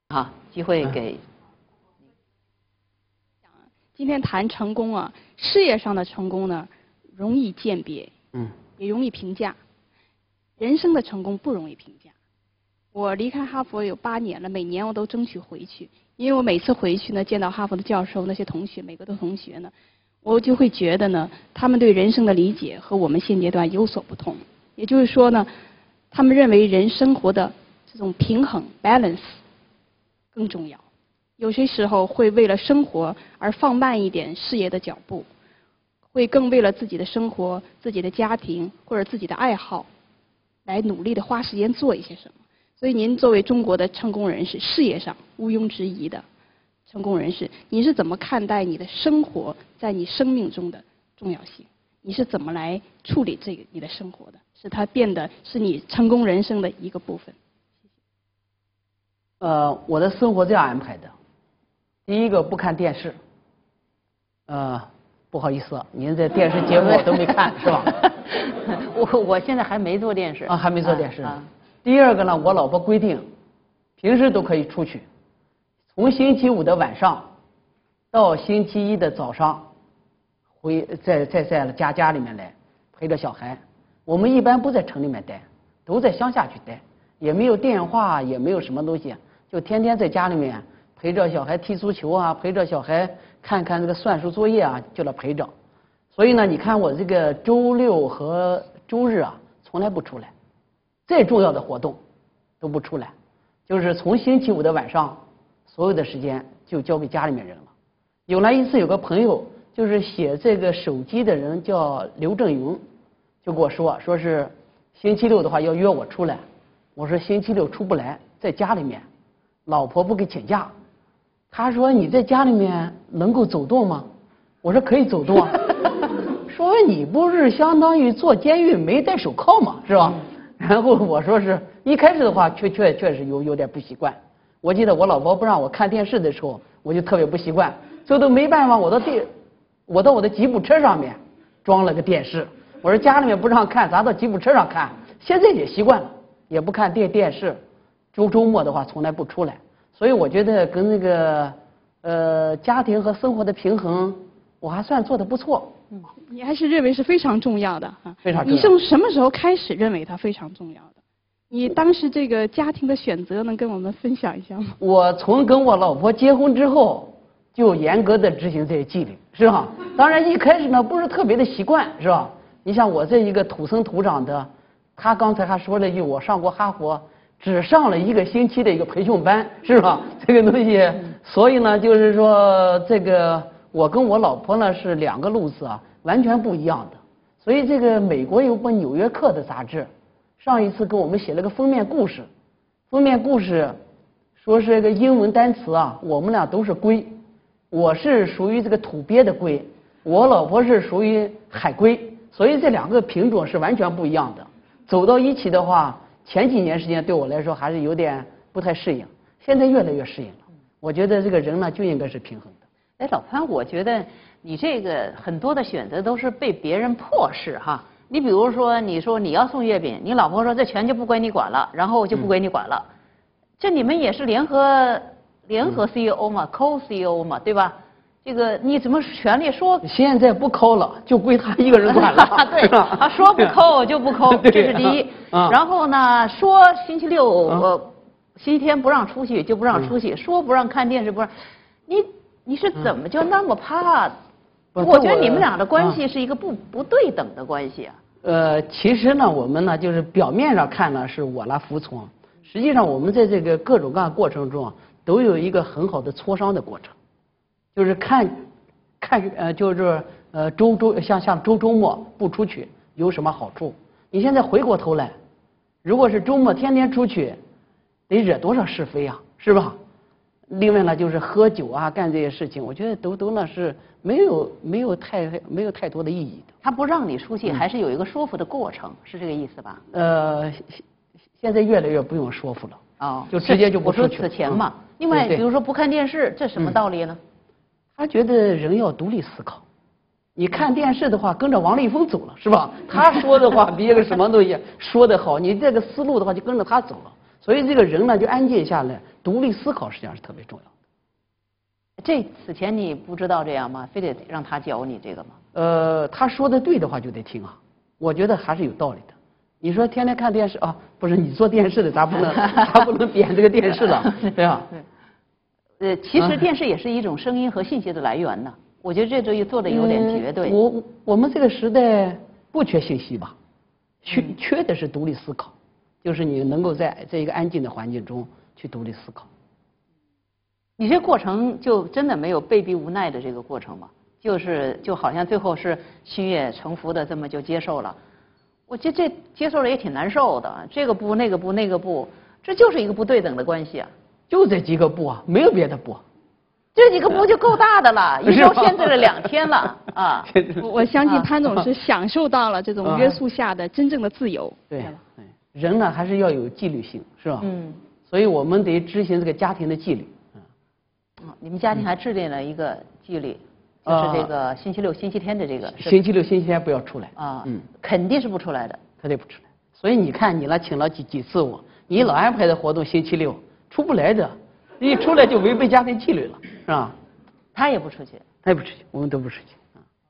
啊，机会给。 今天谈成功啊，事业上的成功呢，容易鉴别，也容易评价。人生的成功不容易评价。我离开哈佛有8年了，每年我都争取回去，因为我每次回去呢，见到哈佛的教授那些同学，每个的同学呢，我就会觉得呢，他们对人生的理解和我们现阶段有所不同。也就是说呢，他们认为人生活的这种平衡 balance 更重要。有些时候会为了生活而放慢一点事业的脚步，会更为了自己的生活、自己的家庭或者自己的爱好，来努力的花时间做一些什么。所以您作为中国的成功人士，事业上毋庸置疑的成功人士，你是怎么看待你的生活在你生命中的重要性？你是怎么来处理这个你的生活的？使它变得是你成功人生的一个部分。 我的生活这样安排的。第一个，不看电视。不好意思，您这电视节目我都没看，是吧？ 我现在还没做电视啊，还没做电视。第二个呢，我老婆规定，平时都可以出去，从星期5的晚上到星期1的早上，在家里面来陪着小孩。我们一般不在城里面待，都在乡下去待，也没有电话，也没有什么东西，就天天在家里面陪着小孩踢足球啊，陪着小孩看看这个算术作业啊，就来陪着。所以呢，你看我这个周6和周日啊，从来不出来，再重要的活动都不出来，就是从星期5的晚上，所有的时间就交给家里面人了。有了一次，有个朋友就是写这个手机的人叫刘正云，就跟我说是星期6的话要约我出来，我说星期6出不来，在家里面，老婆不给请假。他说你在家里面能够走动吗？我说可以走动啊。说你不是相当于坐监狱没戴手铐嘛，是吧？然后我说是一开始的话确实有点不习惯。我记得我老婆不让我看电视的时候，我就特别不习惯，最后都没办法，我到我的吉普车上面装了个电视。我说家里面不让看，咱到吉普车上看。现在也习惯了，也不看电视，周末的话从来不出来。所以我觉得跟那个家庭和生活的平衡，我还算做得不错。 你还是认为是非常重要的啊？ 非常重要。 你从什么时候开始认为它非常重要的？你当时这个家庭的选择能跟我们分享一下吗？ 我从跟我老婆结婚之后，就严格的执行这些纪律，是吧？当然一开始呢不是特别的习惯，是吧？你像我这一个土生土长的，他刚才还说了一句，我上过哈佛，只上了1个星期的一个培训班，是吧？这个东西，所以呢，就是说这个我跟我老婆呢是2个路子啊，完全不一样的。所以这个美国有本《纽约客》的杂志，上一次给我们写了个封面故事，说是个英文单词啊，我们俩都是龟，我是属于这个土鳖的龟，我老婆是属于海龟，所以这2个品种是完全不一样的。走到一起的话，前几年时间对我来说还是有点不太适应，现在越来越适应了。我觉得这个人呢就应该是平衡的。 哎，老潘，我觉得你这个很多的选择都是被别人迫使哈。你比如说，你说你要送月饼，你老婆说这全就不归你管了，然后就不归你管了。这你们也是联合 CEO 嘛，co CEO 嘛，对吧？这个你怎么权利说？ 现在不抠了，就归他一个人管了。 对，他说不抠就不抠，这是第一。然后呢，说星期6星期天不让出去就不让出去，说不让看电视不让。你是怎么就那么怕？我觉得你们俩的关系是一个不对等的关系啊。 其实呢，我们呢就是表面上看呢是我来服从，实际上我们在这个各种各样的过程中都有一个很好的磋商的过程，就是就是像周末不出去有什么好处？你现在回过头来，如果是周末天天出去，得惹多少是非啊，是吧？另外呢，就是喝酒啊，干这些事情，我觉得都呢是没有太多的意义的。 他不让你出去，还是有一个说服的过程，是这个意思吧？ 现在越来越不用说服了。 哦， 就直接就不出去。 我说此前嘛。另外，比如说不看电视，这什么道理呢？ 他觉得人要独立思考。你看电视的话，跟着王立峰走了，是吧？他说的话比一个什么东西说得好，你这个思路的话就跟着他走了。 所以这个人呢就安静下来，独立思考实际上是特别重要的。 这此前你不知道这样吗？非得让他教你这个吗？ 他说的对的话就得听啊，我觉得还是有道理的。你说天天看电视啊，不是你做电视的，咱不能贬这个电视了，对吧？ 其实电视也是一种声音和信息的来源呢。我觉得这就做的有点绝对。 我们这个时代不缺信息吧，缺的是独立思考，就是你能够在一个安静的环境中去独立思考。 你这过程就真的没有被逼无奈的这个过程吗？就好像最后是心悦诚服的这么就接受了。我觉得这接受了也挺难受的，这个不那个不那个不，这就是一个不对等的关系啊。 就这几个不啊，没有别的不。 这几个不就够大的了，一周限制了2天了啊！ 我相信潘总是享受到了这种约束下的真正的自由。 对，人呢还是要有纪律性，是吧？所以我们得执行这个家庭的纪律。 你们家庭还制定了一个纪律，就是这个星期六、星期天的这个。 星期六、星期天不要出来啊，肯定是不出来的， 他得不出来。所以你看，你来请了几次我，你老安排的活动星期六出不来的，一出来就违背家庭纪律了，是吧？ 他也不出去， 他也不出去，我们都不出去。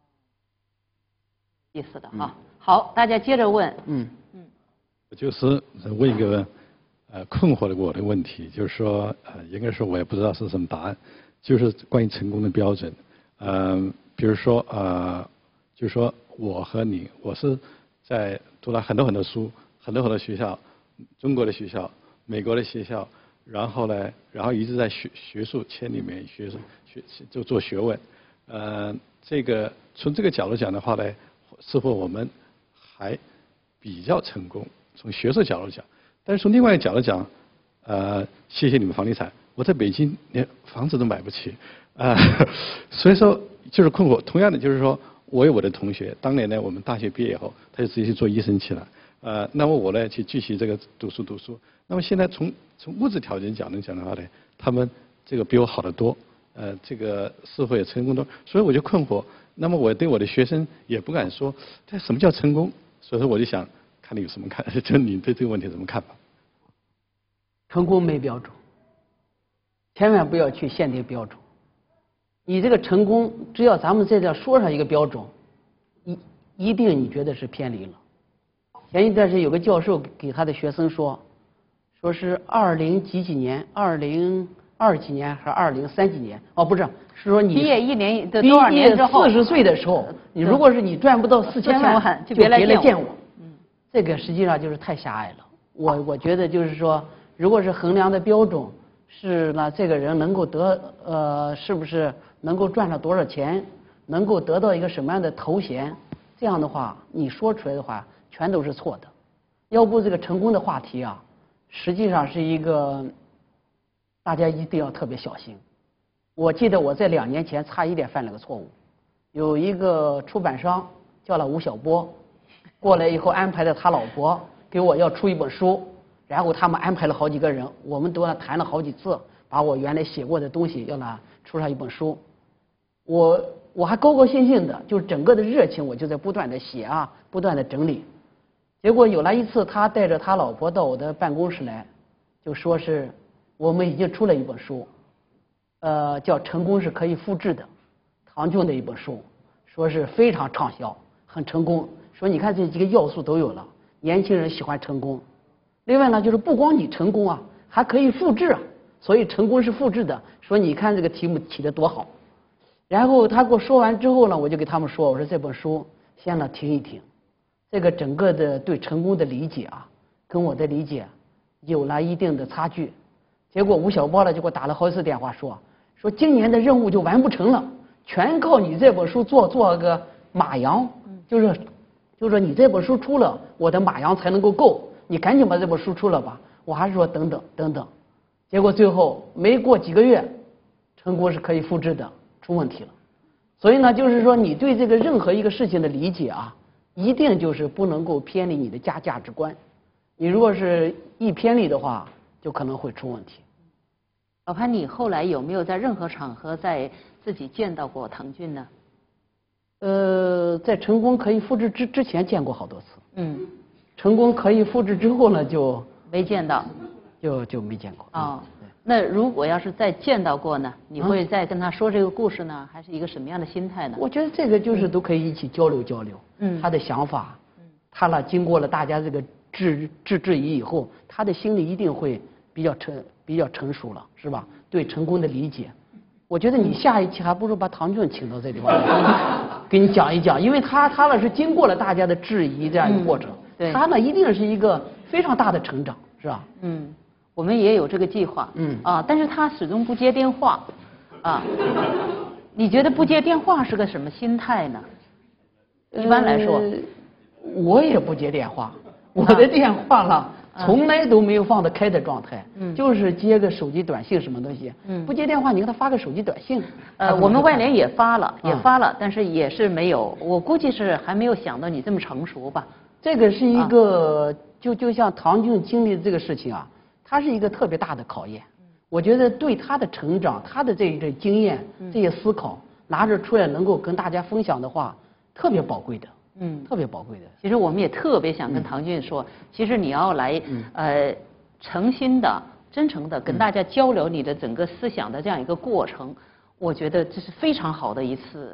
意思的哈。好，大家接着问。 我就是问一个困惑的我的问题，就是说应该说我也不知道是什么答案，就是关于成功的标准。比如说就是说我和你，我是在读了很多书，很多学校，中国的学校、美国的学校，然后一直在学术圈里面就做学问。这个从这个角度讲的话呢，似乎我们还比较成功，从学术角度讲。但是从另外一个角度讲，谢谢你们房地产，我在北京连房子都买不起，所以说就是困惑。同样的就是说，我有我的同学，当年呢我们大学毕业以后，他就直接去做医生去了，那么我呢去继续这个读书。那么现在从物质条件角度讲的话呢，他们这个比我好得多，这个似乎也成功多，所以我就困惑。那么我对我的学生也不敢说，这什么叫成功？所以说我就想看你有什么看，就你对这个问题怎么看法？ 成功没标准，千万不要去限定标准。你这个成功，只要咱们在这说上一个标准，一定你觉得是偏离了。前一段时间有个教授给他的学生说是20几年，2020几年还是2030几年？哦，不是，是说你毕业1年的多少年之后 ，40岁的时候，你如果是你赚不到4000万，就别来见我。这个实际上就是太狭隘了。我觉得就是说，如果是衡量的标准是呢，这个人能够是不是能够赚了多少钱，能够得到一个什么样的头衔，这样的话你说出来的话全都是错的。要不这个成功的话题啊，实际上是一个大家一定要特别小心。我记得我在2年前差一点犯了个错误，有一个出版商叫了吴晓波过来以后，安排了他老婆给我要出一本书，然后他们安排了好几个人，我们都谈了好几次，把我原来写过的东西要出上一本书。我还高高兴兴的，就是整个的热情我就在不断的写啊，不断的整理。结果有了一次，他带着他老婆到我的办公室来，就说是我们已经出了一本书，叫《成功是可以复制的》，唐骏的一本书，说是非常畅销，很成功。说你看这几个要素都有了，年轻人喜欢成功。另外呢，就是不光你成功啊，还可以复制啊，所以成功是复制的。说你看这个题目起得多好。然后他给我说完之后呢，我就给他们说，我说这本书先呢停一停，这个整个的对成功的理解啊，跟我的理解有了一定的差距。结果吴晓波呢就给我打了好几次电话说今年的任务就完不成了，全靠你这本书做个马洋，就是说你这本书出了，我的马洋才能够够，你赶紧把这本书出了吧。我还是说等等，结果最后没过几个月，成功是可以复制的出问题了。所以呢，就是说你对这个任何一个事情的理解啊，一定就是不能够偏离你的价值观。你如果是一偏离的话，就可能会出问题。 老潘，你后来有没有在任何场合在自己见到过唐骏呢？ 在成功可以复制之前见过好多次。成功可以复制之后呢，就没见到。 就没见过。 哦，那如果要是再见到过呢，你会再跟他说这个故事呢，还是一个什么样的心态呢？ 我觉得这个就是都可以一起交流交流，他的想法，他呢经过了大家这个质疑以后，他的心里一定会比较成熟了，是吧？对成功的理解。我觉得你下一期还不如把唐骏请到这地方来，给你讲一讲，因为他呢是经过了大家的质疑这样一个过程，他呢一定是一个非常大的成长，是吧？ 我们也有这个计划，但是他始终不接电话，你觉得不接电话是个什么心态呢？一般来说， 我也不接电话，我的电话了。从来都没有放得开的状态，就是接个手机短信什么东西，不接电话你给他发个手机短信。 我们外联也发了，但是也是没有，我估计是还没有想到你这么成熟吧。 这个是一个，就像唐骏经历的这个事情啊，它是一个特别大的考验。我觉得对他的成长，他的这经验，这些思考拿着出来能够跟大家分享的话，特别宝贵的。特别宝贵的。 其实我们也特别想跟唐骏说，其实你要来诚心的、真诚的跟大家交流你的整个思想的这样一个过程，我觉得这是非常好的一次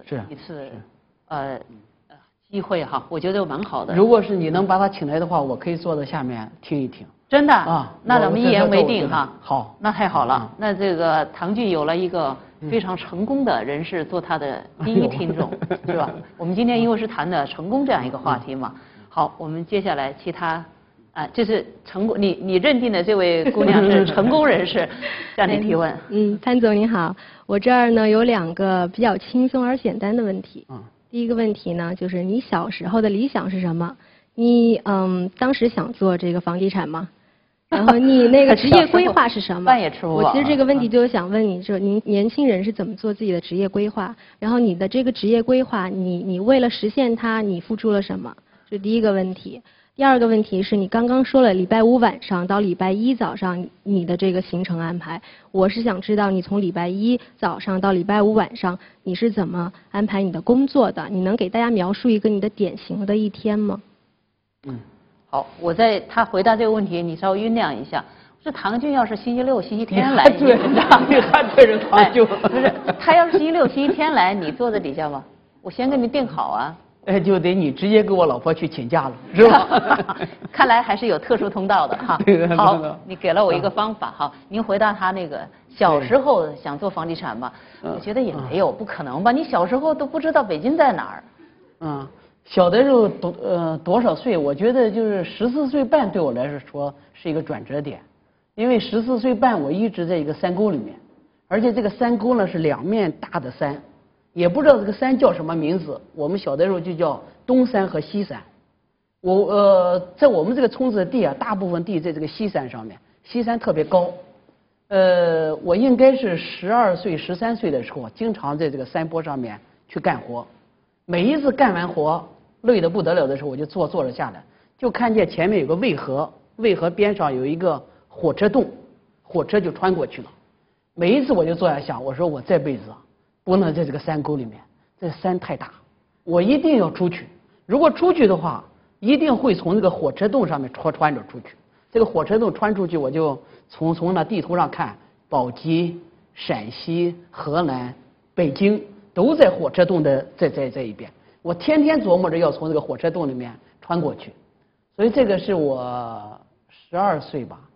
机会哈，我觉得蛮好的。 如果是你能把他请来的话，我可以坐在下面听一听。 真的啊？那咱们一言为定哈。 好， 那太好了。那这个唐骏有了一个非常成功的人士做他的第一听众，是吧？我们今天因为是谈的成功这样一个话题嘛。好，我们接下来其他这是成功，你认定的这位姑娘是成功人士，向你提问。 潘总你好，我这儿呢有2个比较轻松而简单的问题。第一个问题呢，就是你小时候的理想是什么？你当时想做这个房地产吗？然后你那个职业规划是什么？ 饭也吃不饱。 我其实这个问题就是想问你，说您年轻人是怎么做自己的职业规划？然后你的这个职业规划，你为了实现它，你付出了什么？这是第一个问题。第二个问题是你刚刚说了礼拜5晚上到礼拜1早上你的这个行程安排，我是想知道你从礼拜1早上到礼拜5晚上你是怎么安排你的工作的？你能给大家描述一个你的典型的一天吗？ 好，我在他回答这个问题，你稍微酝酿一下。这唐骏要是星期六、星期天来， 你还对着唐骏？ 不是，他要是星期六、星期天来，你坐在底下吗？我先给你定好啊。 就得你直接给我老婆去请假了，是吧？ 看来还是有特殊通道的哈。好，你给了我一个方法哈。您回答他那个小时候想做房地产吧？我觉得也没有，不可能吧？你小时候都不知道北京在哪儿。 小的时候多少岁？我觉得就是14岁半对我来说是一个转折点，因为14岁半我一直在一个山沟里面，而且这个山沟呢是2面大的山，也不知道这个山叫什么名字。我们小的时候就叫东山和西山。在我们这个村子的地啊，大部分地在这个西山上面，西山特别高。我应该是12岁、13岁的时候，经常在这个山坡上面去干活。每一次干完活累得不得了的时候，我就坐着下来，就看见前面有个渭河，渭河边上有一个火车洞，火车就穿过去了。每一次我就坐下想，我说我这辈子不能在这个山沟里面，这山太大，我一定要出去。如果出去的话，一定会从这个火车洞上面穿着出去。这个火车洞穿出去，我就从那地图上看，宝鸡、陕西、河南、北京都在火车洞的在一边。我天天琢磨着要从这个火车洞里面穿过去，所以这个是我12岁吧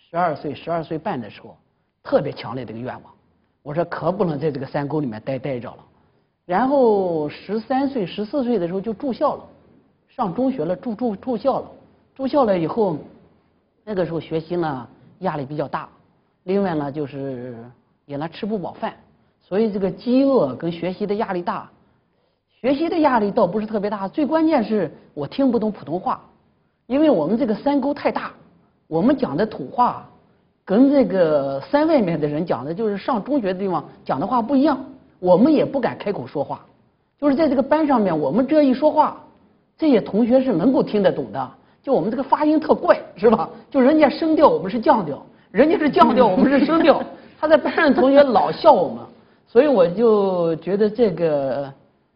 ，12岁半的时候特别强烈的一个愿望。我说可不能在这个山沟里面待着了。然后13岁、14岁的时候就住校了，上中学了，住校了。住校了以后，那个时候学习呢压力比较大，另外呢就是也吃不饱饭，所以这个饥饿跟学习的压力大。学习的压力倒不是特别大，最关键是我听不懂普通话，因为我们这个山沟太大，我们讲的土话跟这个山外面的人讲的，就是上中学的地方讲的话不一样，我们也不敢开口说话。就是在这个班上面，我们这一说话，这些同学是能够听得懂的，就我们这个发音特怪，是吧？就人家升调，我们是降调，人家是降调，我们是升调。他在班上的同学老笑我们，所以我就觉得这个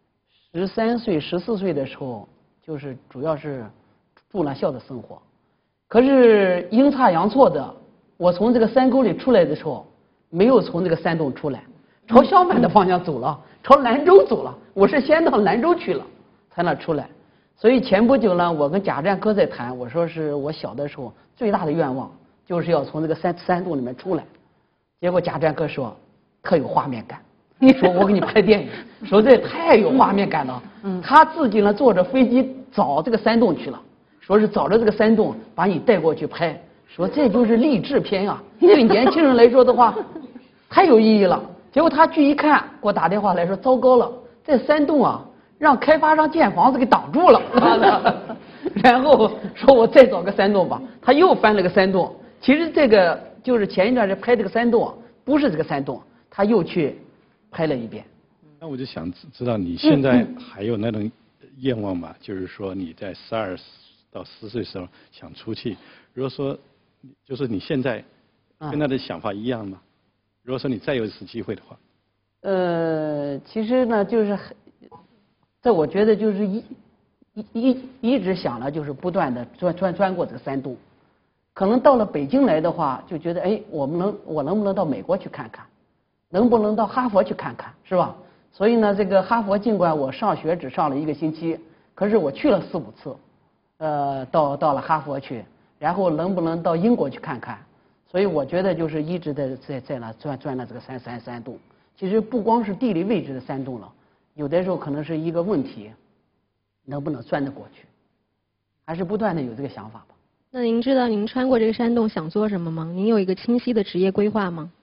13岁、14岁的时候，就是主要是住那校的生活。可是阴差阳错的， 我从这个山沟里出来的时候，没有从这个山洞出来，朝相反的方向走了，朝兰州走了。我是先到兰州去了，才能出来。所以前不久呢，我跟贾占科在谈，我说是我小的时候最大的愿望就是要从这个山洞里面出来。结果贾占科说特有画面感，说我给你拍电影，说这太有画面感了。他自己呢坐着飞机找这个山洞去了，说是找着这个山洞把你带过去拍，说这就是励志片啊，对年轻人来说的话太有意义了。结果他去一看，给我打电话来说糟糕了，这山洞啊让开发商建房子给挡住了。然后说我再找个山洞吧，他又翻了个山洞。其实这个就是前一段时间拍这个山洞，不是这个山洞，他又去拍了一遍。 那我就想知道你现在还有那种愿望吗？就是说你在12到14岁的时候想出去，如果说就是你现在跟他的想法一样吗？如果说你再有一次机会的话。 其实呢，就是在我觉得就是一直想了，就是不断的钻过这个山洞。可能到了北京来的话，就觉得哎，我能不能到美国去看看，能不能到哈佛去看看，是吧？所以呢，这个哈佛尽管我上学只上了1个星期，可是我去了4、5次，到了哈佛去，然后能不能到英国去看看？所以我觉得就是一直在那钻了这个山洞。其实不光是地理位置的山洞了，有的时候可能是一个问题，能不能钻得过去，还是不断的有这个想法吧。 那您知道您穿过这个山洞想做什么吗？您有一个清晰的职业规划吗？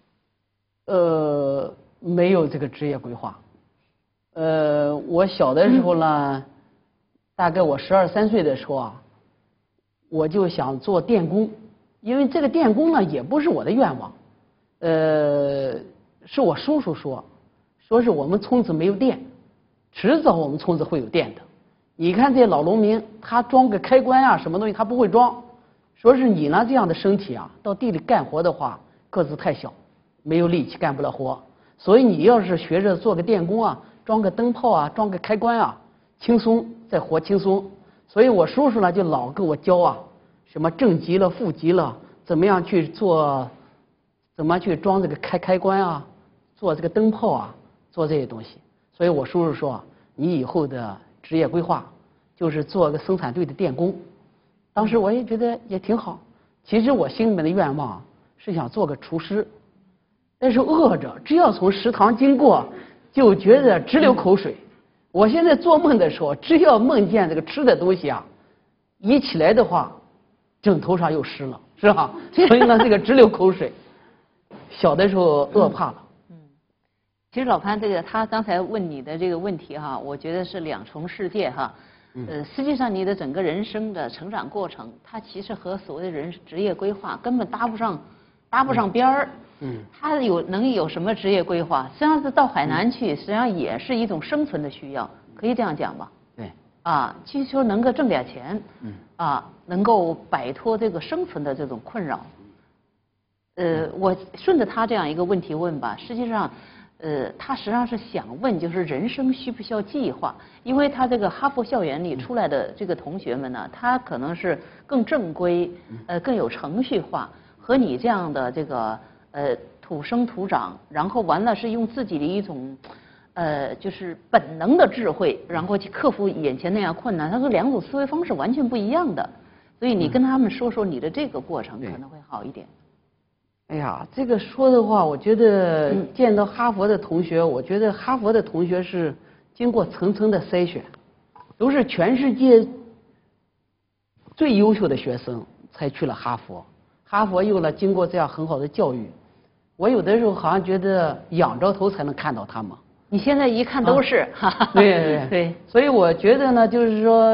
没有这个职业规划。我小的时候呢，大概我12、13岁的时候啊，我就想做电工，因为这个电工呢也不是我的愿望，是我叔叔说是我们村子没有电，迟早我们村子会有电的。你看这些老农民，他装个开关啊什么东西他不会装，说是你呢这样的身体啊，到地里干活的话个子太小，没有力气干不了活，所以你要是学着做个电工啊，装个灯泡啊，装个开关啊，轻松，这活轻松。所以我叔叔呢就老跟我教啊，什么正极了负极了，怎么样去做，怎么去装这个开关啊，做这个灯泡啊，做这些东西。所以我叔叔说，你以后的职业规划就是做个生产队的电工。当时我也觉得也挺好。其实我心里面的愿望是想做个厨师，但是饿着，只要从食堂经过，就觉得直流口水。我现在做梦的时候，只要梦见这个吃的东西啊，一起来的话，枕头上又湿了，是吧？所以呢，这个直流口水。小的时候饿怕了。 其实老潘这个他刚才问你的这个问题哈，我觉得是2重世界哈。实际上你的整个人生的成长过程，它其实和所谓的职业规划根本搭不上边儿。他能有什么职业规划？实际上是到海南去，实际上也是一种生存的需要，可以这样讲吧？ 对。 啊，就是说能够挣点钱，能够摆脱这个生存的这种困扰。我顺着他这样一个问题问吧，实际上。他实际上是想问，就是人生需不需要计划？因为他这个哈佛校园里出来的这个同学们呢，他可能是更正规，更有程序化，和你这样的这个土生土长，然后完了是用自己的一种就是本能的智慧，然后去克服眼前那样困难，他说2种思维方式完全不一样的。所以你跟他们说说你的这个过程可能会好一点。 哎呀，这个说的话，我觉得见到哈佛的同学，我觉得哈佛的同学是经过层层的筛选，都是全世界最优秀的学生才去了哈佛。哈佛又了经过这样很好的教育，我有的时候好像觉得仰着头才能看到他们。 你现在一看都是， 对，所以我觉得呢，就是说，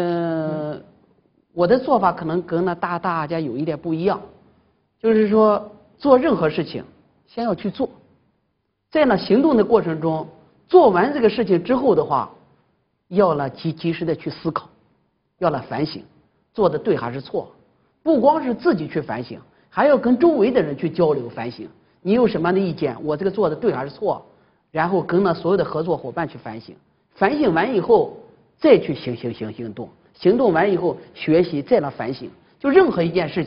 我的做法可能跟大家有一点不一样，就是说。做任何事情，先要去做，在那行动的过程中，做完这个事情之后的话，要了及时的去思考，要了反省，做的对还是错，不光是自己去反省，还要跟周围的人去交流反省。你有什么样的意见？我这个做的对还是错？然后跟那所有的合作伙伴去反省，反省完以后再去行动，行动完以后学习，再来反省。就任何一件事情。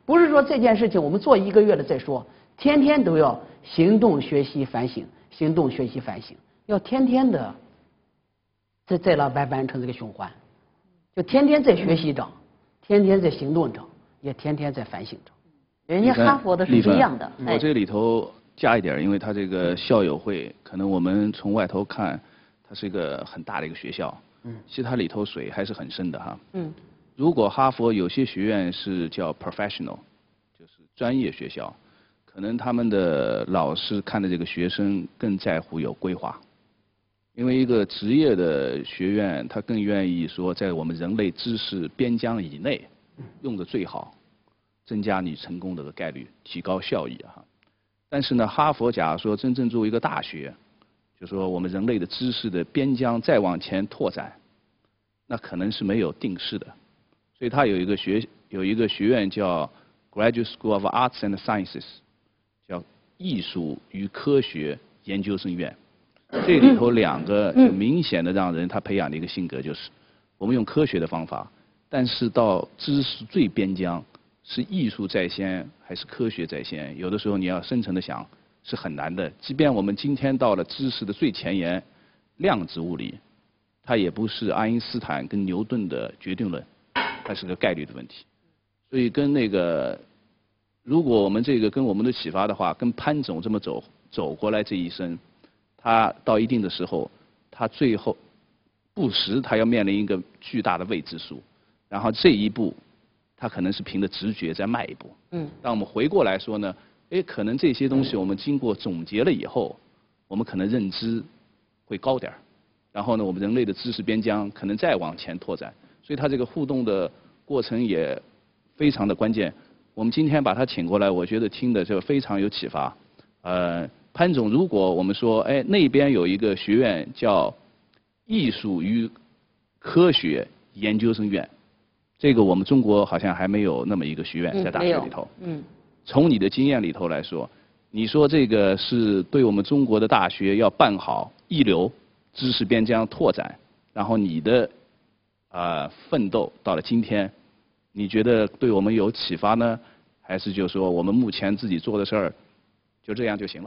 不是说这件事情我们做1个月了再说，天天都要行动学习反省，行动学习反省，要天天的再来完成这个循环，就天天在学习着，天天在行动着，也天天在反省着。 人家哈佛的是不一样的。 我这里头加一点，因为它这个校友会，可能我们从外头看，它是一个很大的一个学校，其实它里头水还是很深的哈。如果哈佛有些学院是叫 professional， 就是专业学校，可能他们的老师看的这个学生更在乎有规划，因为一个职业的学院，他更愿意说在我们人类知识边疆以内用的最好。增加你成功的概率，提高效益哈。但是呢，哈佛假如说真正作为一个大学，就说我们人类的知识的边疆再往前拓展，那可能是没有定式的。所以它有一个学院叫 Graduate School of Arts and Sciences， 叫艺术与科学研究生院。这里头2个就明显的让人他培养的一个性格就是，我们用科学的方法，但是到知识最边疆。是艺术在先还是科学在先？有的时候你要深层的想是很难的。即便我们今天到了知识的最前沿，量子物理，它也不是爱因斯坦跟牛顿的决定论，它是个概率的问题。所以跟那个，如果我们这个跟我们的启发的话，跟潘总这么走过来这一生，他到一定的时候，他最后不时他要面临一个巨大的未知数，然后这一步。他可能是凭着直觉在迈一步。当我们回过来说呢，可能这些东西我们经过总结了以后，我们可能认知会高点儿，然后呢，我们人类的知识边疆可能再往前拓展，所以它这个互动的过程也非常的关键。我们今天把他请过来，我觉得听的就非常有启发。潘总，如果我们说，那边有一个学院叫艺术与科学研究生院。这个我们中国好像还没有那么一个学院在大学里头。从你的经验里头来说，你说这个是对我们中国的大学要办好一流知识边疆拓展，然后你的奋斗到了今天，你觉得对我们有启发呢，还是就说我们目前自己做的事儿就这样就行了？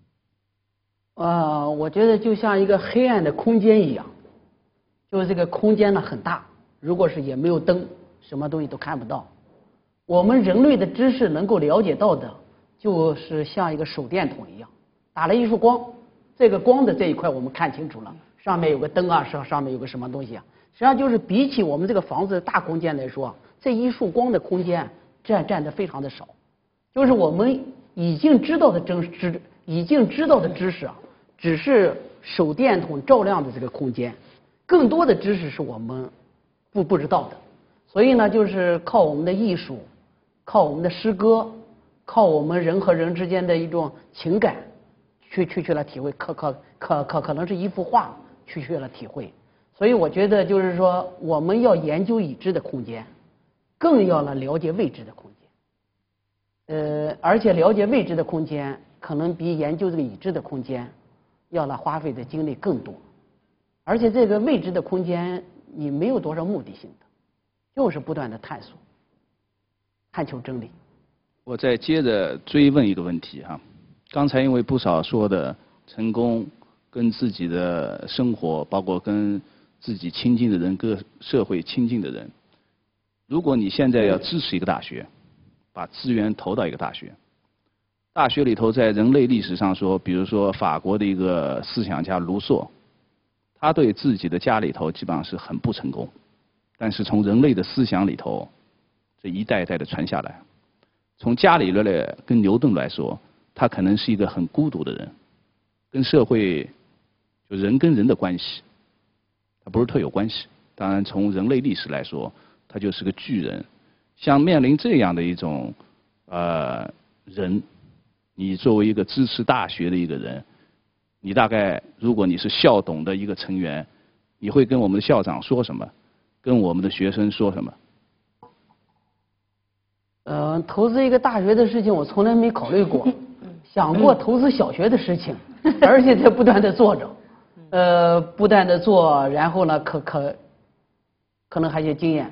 我觉得就像一个黑暗的空间一样，就是这个空间呢很大，如果是也没有灯。什么东西都看不到，我们人类的知识能够了解到的，就是像一个手电筒一样，打了一束光，这个光的这一块我们看清楚了，上面有个灯啊，上面有个什么东西啊，实际上就是比起我们这个房子的大空间来说，这一束光的空间占的非常的少，就是我们已经知道的知识啊，只是手电筒照亮的这个空间，更多的知识是我们不知道的。所以呢，就是靠我们的艺术，靠我们的诗歌，靠我们人和人之间的一种情感，去来体会，可能是一幅画去了体会。所以我觉得就是说，我们要研究已知的空间，更要了解未知的空间。而且了解未知的空间，可能比研究这个已知的空间要花费的精力更多。而且这个未知的空间，你没有多少目的性的。就是不断的探索，探求真理。 我再接着追问一个问题哈，刚才因为不少说的成功跟自己的生活，包括跟自己亲近的人、跟社会亲近的人，如果你现在要支持一个大学，把资源投到一个大学，大学里头在人类历史上说，比如说法国的一个思想家卢梭，他对自己的家里头基本上是很不成功。但是从人类的思想里头，这一代一代的传下来。从伽利略跟牛顿来说，他可能是一个很孤独的人，跟社会就人跟人的关系，他不是特有关系。当然，从人类历史来说，他就是个巨人。像面临这样的一种人，你作为一个支持大学的一个人，你大概如果你是校董的一个成员，你会跟我们的校长说什么？跟我们的学生说什么？ 投资一个大学的事情，我从来没考虑过，想过投资小学的事情，而且在不断的做着，不断的做，然后呢，可能还有经验，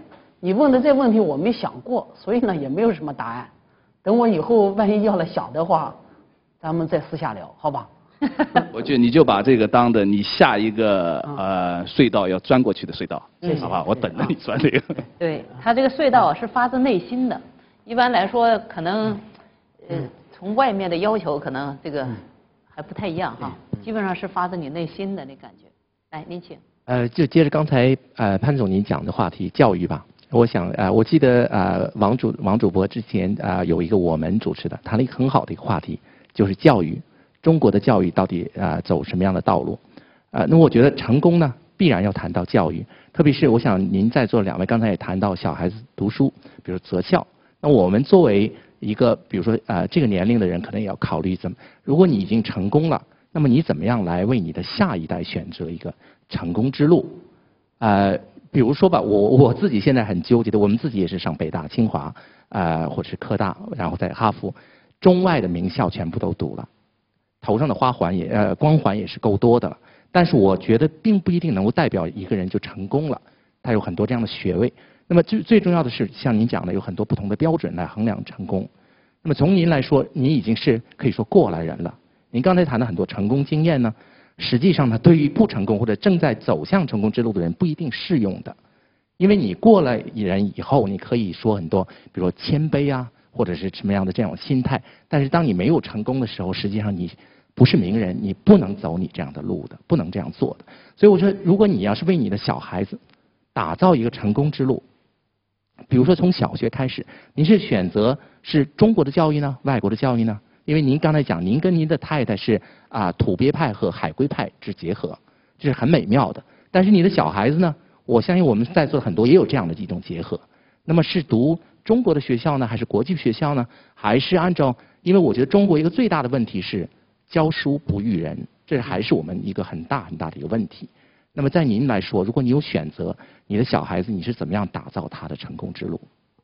你问的这问题我没想过，所以呢也没有什么答案。等我以后万一要了想的话，咱们再私下聊，好吧？ 我觉得你就把这个当的你下一个隧道要钻过去的隧道，好吧？我等着你钻这个。 对，他这个隧道是发自内心的，一般来说可能从外面的要求可能这个还不太一样哈，基本上是发自你内心的那感觉。来，您请。 就接着刚才潘总您讲的话题，教育吧。我想我记得王主播之前有一个我们主持的，谈了一个很好的一个话题，就是教育。中国的教育到底走什么样的道路？那我觉得成功呢，必然要谈到教育，特别是我想您在座两位刚才也谈到小孩子读书，比如择校。那我们作为一个，比如说这个年龄的人，可能也要考虑如果你已经成功了，那么你怎么样来为你的下一代选择一个成功之路？比如说吧，我自己现在很纠结的，我们自己也是上北大、清华或者是科大，然后在哈佛，中外的名校全部都读了。头上的光环也是够多的了，但是我觉得并不一定能够代表一个人就成功了，他有很多这样的学位。那么最重要的是，像您讲的，有很多不同的标准来衡量成功。那么从您来说，您已经是可以说过来人了。您刚才谈的很多成功经验呢，实际上呢，对于不成功或者正在走向成功之路的人不一定适用的，因为你过了人以后，你可以说很多，比如说谦卑啊，或者是什么样的这种心态。但是当你没有成功的时候，实际上你不是名人，你不能走你这样的路的，不能这样做的。所以我说，如果你要是为你的小孩子打造一个成功之路，比如说从小学开始，您是选择是中国的教育呢，外国的教育呢？因为您刚才讲，您跟您的太太是土鳖派和海归派之结合，这是很美妙的。但是你的小孩子呢，我相信我们在座的很多也有这样的一种结合。那么是读中国的学校呢，还是国际学校呢？还是按照？因为我觉得中国一个最大的问题是教书不育人，这还是我们一个很大很大的一个问题。那么在您来说，如果你有选择，你的小孩子你是怎么样打造他的成功之路？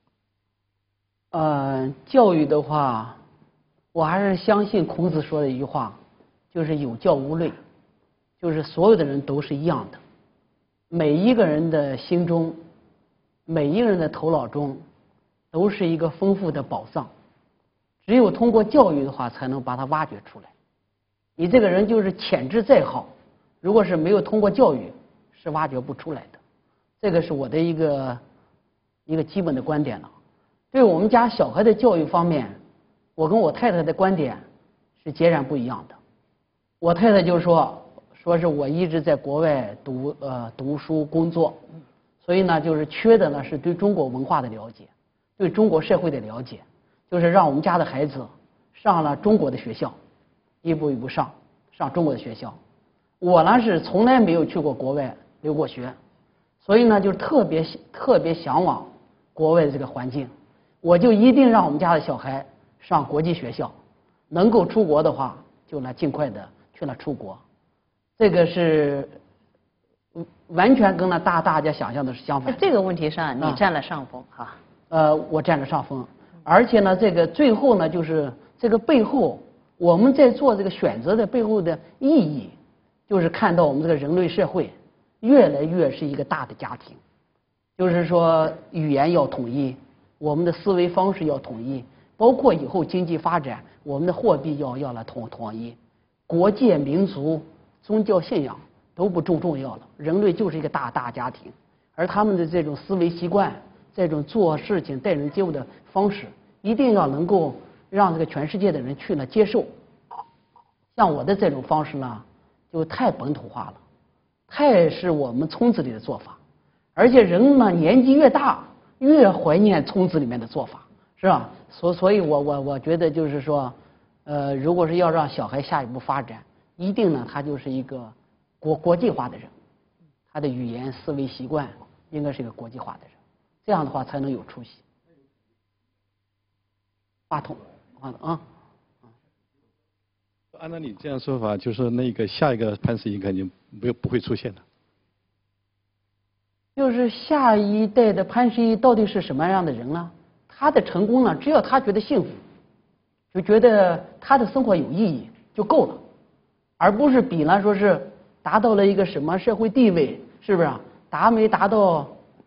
教育的话，我还是相信孔子说的一句话，就是有教无类，就是所有的人都是一样的，每一个人的心中，每一个人的头脑中，都是一个丰富的宝藏，只有通过教育的话，才能把它挖掘出来。你这个人就是潜质再好，如果是没有通过教育，是挖掘不出来的。这个是我的一个基本的观点了。对我们家小孩的教育方面，我跟我太太的观点是截然不一样的。我太太就说是我一直在国外读书工作，所以呢，就是缺的呢是对中国文化的了解，对中国社会的了解，就是让我们家的孩子上了中国的学校，一步一步上中国的学校。我呢是从来没有去过国外留过学，所以呢就特别向往国外的这个环境。我就一定让我们家的小孩上国际学校，能够出国的话，就尽快的去出国。这个是完全跟大家想象的是相反。 在这个问题上，你占了上风哈。 我占了上风，而且呢，这个最后呢，就是这个背后，我们在做这个选择的背后的意义，就是看到我们这个人类社会越来越是一个大的家庭，就是说语言要统一，我们的思维方式要统一，包括以后经济发展，我们的货币要统一，国界、民族、宗教信仰都不重要了，人类就是一个大家庭，而他们的这种思维习惯、这种做事情、待人接物的方式，一定要能够让这个全世界的人去接受。像我的这种方式呢，就太本土化了，太是我们村子里的做法，而且人呢年纪越大，越怀念村子里面的做法，是吧？所以我觉得就是说，如果是要让小孩下一步发展，一定呢他就是一个国际化的人，他的语言思维习惯应该是一个国际化的人，这样的话才能有出息。话筒啊。 按照你这样说法，就是那个下一个潘石屹肯定不会出现的。 就是下一代的潘石屹到底是什么样的人呢？他的成功呢，只要他觉得幸福，就觉得他的生活有意义就够了，而不是比呢说是达到了一个什么社会地位，是不是啊？达没达到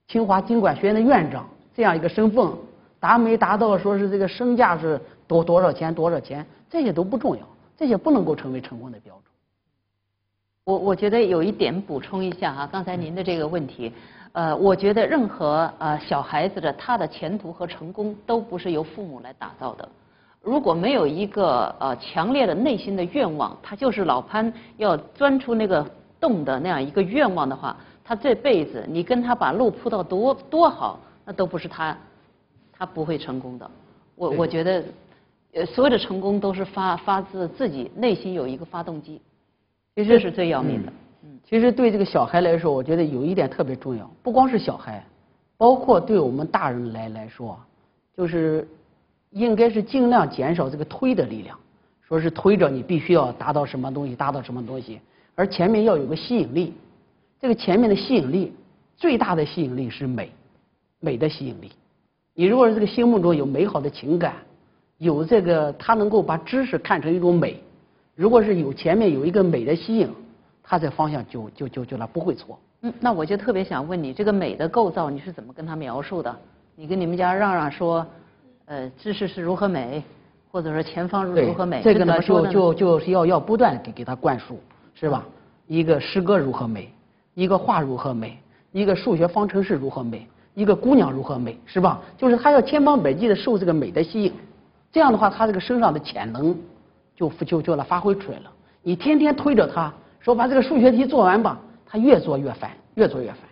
清华经管学院的院长这样一个身份，达没达到说是这个身价是多少钱，这些都不重要，这些不能够成为成功的标准。 我觉得有一点补充一下哈，刚才您的这个问题，我觉得任何小孩子的他的前途和成功都不是由父母来打造的。如果没有一个强烈的内心的愿望，他就是老潘要钻出那个洞的那样一个愿望的话，他这辈子你跟他把路铺到多好，那都不是他不会成功的。我觉得所有的成功都是发自自己内心有一个发动机。其实这是最要命的。 其实对这个小孩来说，我觉得有一点特别重要，不光是小孩，包括对我们大人来说，就是应该是尽量减少这个推的力量，说是推着你必须要达到什么东西，而前面要有个吸引力。这个前面的吸引力，最大的吸引力是美的吸引力。你如果是这个心目中有美好的情感，有这个他能够把知识看成一种美。如果是前面有一个美的吸引，他这方向就不会错。 那我就特别想问你，这个美的构造你是怎么跟他描述的？你跟你们家让让说，知识是如何美，或者说前方如何美？ 这个呢就是要不断给他灌输，是吧？一个诗歌如何美，一个画如何美，一个数学方程式如何美，一个姑娘如何美，是吧？就是他要千方百计的受这个美的吸引，这样的话他这个身上的潜能就来发挥出来了。你天天推着他说把这个数学题做完吧，他越做越烦。